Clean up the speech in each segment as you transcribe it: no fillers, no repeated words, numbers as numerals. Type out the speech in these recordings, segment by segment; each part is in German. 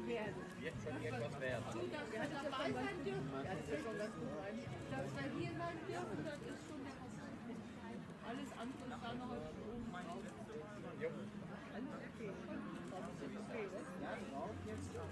werden. Wird schon irgendwas werden. Und dass wir dabei sein dürfen, dass wir hier sein dürfen, das ist schon der Hauptsache. Alles andere ist dann noch oben drauf. Jo. Alles okay. Okay, was? Ja, drauf. Jetzt drauf.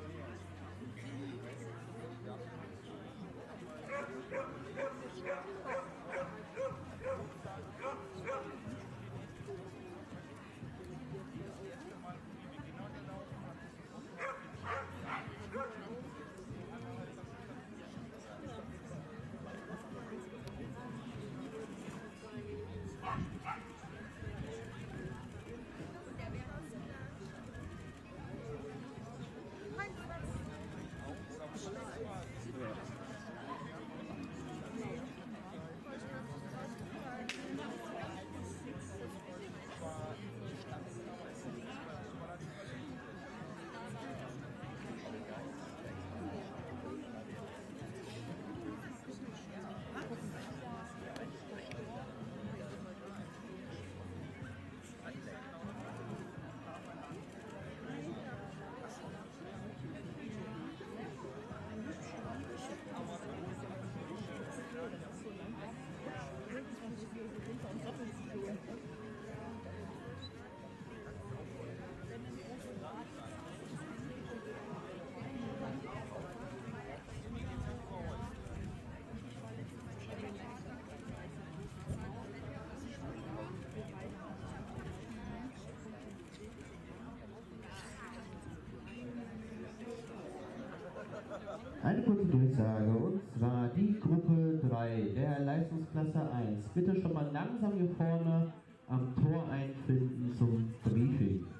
Eine kurze Durchsage, und zwar die Gruppe 3 der Leistungsklasse 1. Bitte schon mal langsam hier vorne am Tor einfinden zum Briefing.